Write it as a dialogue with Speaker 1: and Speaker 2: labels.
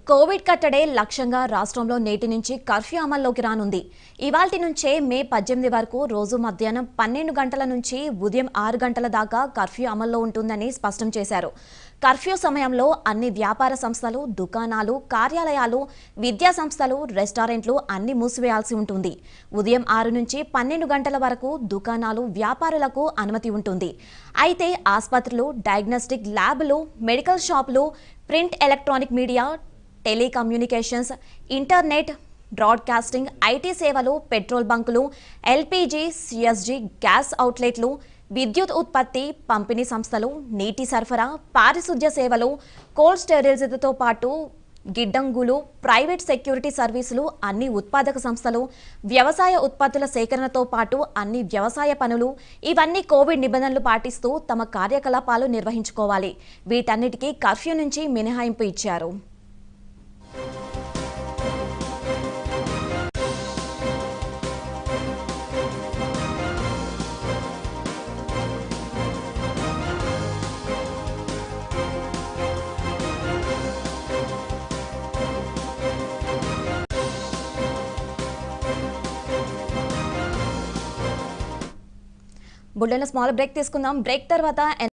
Speaker 1: Covid కట్టడే లక్ష్యంగా రాష్ట్రంలో నేటి నుంచి కర్ఫ్యూ అమల్లోకి రానుంది. ఇవాల్టి నుంచే మే 18 వరకు రోజు మధ్యాహ్నం 12 గంటల నుంచి ఉదయం 6 గంటల దాకా కర్ఫ్యూ అమల్లో ఉంటుందని స్పష్టం చేశారు. కర్ఫ్యూ సమయంలో అన్ని వ్యాపార సంస్థలు, దుకాణాలు, కార్యాలయాలు, విద్యా సంస్థలు, రెస్టారెంట్లు అన్ని మూసివేయాల్సి ఉంటుంది. ఉదయం 6 నుంచి 12 గంటల వరకు దుకాణాలు, వ్యాపారులకు అనుమతి ఉంటుంది. అయితే ఆసుపత్రులు, డయాగ్నోస్టిక్ ల్యాబ్లు, మెడికల్ షాపులు, print electronic media, telecommunications, internet, broadcasting, IT సేవలు, పెట్రోల్ బంకులు, ఎల్పీజీ, సిఎస్జీ గ్యాస్ అవుట్లెట్లు, విద్యుత్ ఉత్పత్తి, పంపిణీ సంస్థలు, నీటి సరఫరా, పారిశుద్ధ్య సేవలు, కోల్డ్ స్టోరేజ్తో పాటు గిడ్డంగులు, ప్రైవేట్ సెక్యూరిటీ సర్వీసులు, అన్ని ఉత్పాదక సంస్థలు, వ్యవసాయ ఉత్పత్తుల సేకరణతో పాటు అన్ని వ్యవసాయ పనులు ఇవన్నీ కోవిడ్ నిబంధనలు పాటిస్తూ తమ కార్యకలాపాలు నిర్వహించుకోవాలి. వీటన్నిటికీ కర్ఫ్యూ నుంచి మినహాయింపు ఇచ్చారు. బుల్లెన స్మాల్ బ్రేక్ తీసుకుందాం. బ్రేక్ తర్వాత